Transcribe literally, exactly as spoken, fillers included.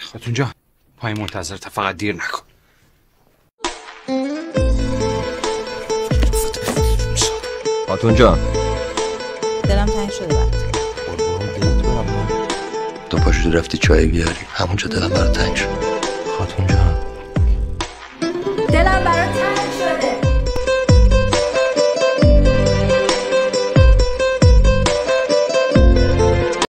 خاتون جان پای منتظر تا، فقط دیر نکن. خاتون جان دلم تنگ شده بعد تو پاشو رفتی چای بیاری، همونجا دلم برات تنگ شد. خاتون جان